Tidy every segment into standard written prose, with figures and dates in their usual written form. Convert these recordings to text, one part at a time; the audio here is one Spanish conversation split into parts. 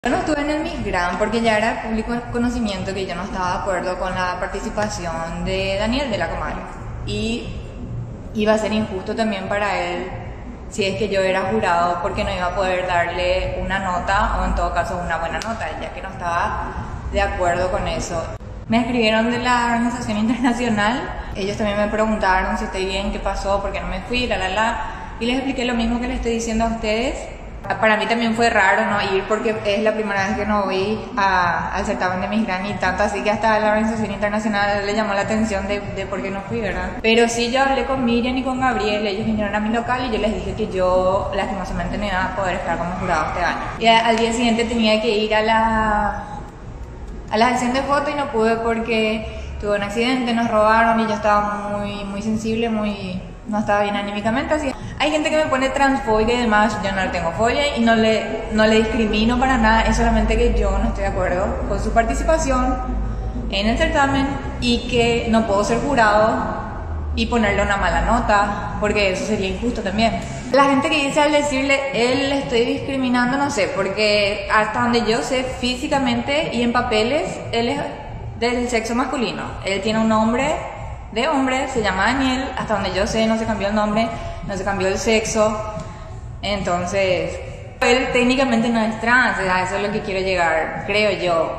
Yo no estuve en el Miss Grand porque ya era público conocimiento que yo no estaba de acuerdo con la participación de Daniel de la Comadre. Y iba a ser injusto también para él si es que yo era jurado porque no iba a poder darle una nota o en todo caso una buena nota, ya que no estaba de acuerdo con eso. Me escribieron de la organización internacional, ellos también me preguntaron si estoy bien, qué pasó, por qué no me fui, y les expliqué lo mismo que les estoy diciendo a ustedes. Para mí también fue raro no ir porque es la primera vez que no voy al certamen de Miss Grand y tanto así que hasta la organización internacional le llamó la atención de por qué no fui, ¿verdad? Pero sí, yo hablé con Miriam y con Gabriel, ellos vinieron a mi local y yo les dije que yo lastimosamente no iba a poder estar como jurado este año. Y al día siguiente tenía que ir a la sesión de foto y no pude porque tuve un accidente, nos robaron y yo estaba muy sensible, no estaba bien anímicamente, así. Hay gente que me pone transfóbica y demás, yo no le tengo fobia y no le discrimino para nada, es solamente que yo no estoy de acuerdo con su participación en el certamen y que no puedo ser jurado y ponerle una mala nota, porque eso sería injusto también. La gente que dice al decirle, él le estoy discriminando, no sé, porque hasta donde yo sé físicamente y en papeles, él es del sexo masculino, él tiene un nombre de hombre, se llama Daniel, hasta donde yo sé no se cambió el nombre, no se cambió el sexo, entonces él técnicamente no es trans, a eso es lo que quiero llegar, creo yo,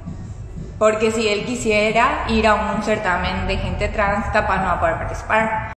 porque si él quisiera ir a un certamen de gente trans, capaz no va a poder participar.